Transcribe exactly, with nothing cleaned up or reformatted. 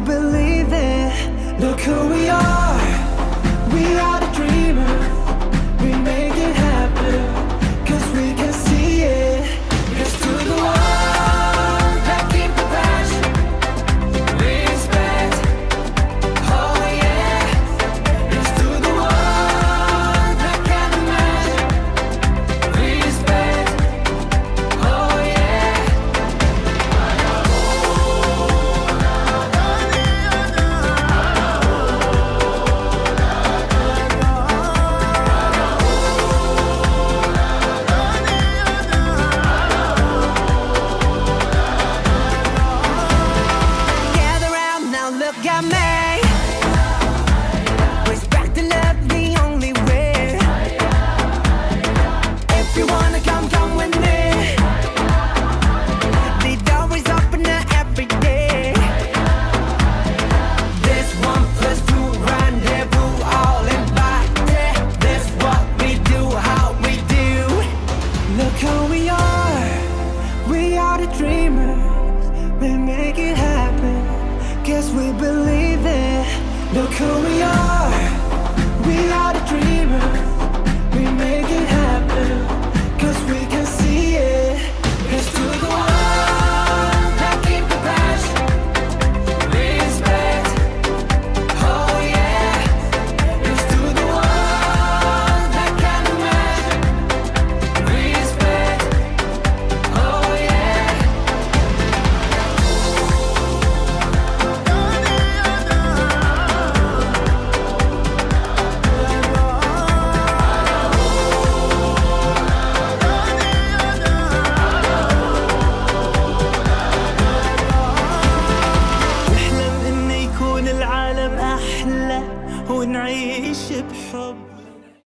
believe it. Look who we are. We are the dreamers. We make it happen, cause we can see it. It's to the one that keep the passion, respect. Oh yeah. It's to the one that can imagine, respect. Oh yeah. Gather round now, look at me. Respect and love the only way. If you wanna come, come with me. The door is open every day. This one plus two rendezvous, all invited. This what we do, how we do. Look who we are. We are the dreamers. We make it happen, guess we believe it. Look who we are. We are the dreamers. We make it happen, cause we can see it. It's to the one that keep the passion, respect. Oh yeah. It's to the one that can imagine, respect. Oh yeah. نحلم إنه يكون العالم أحلى ونعيش بحب.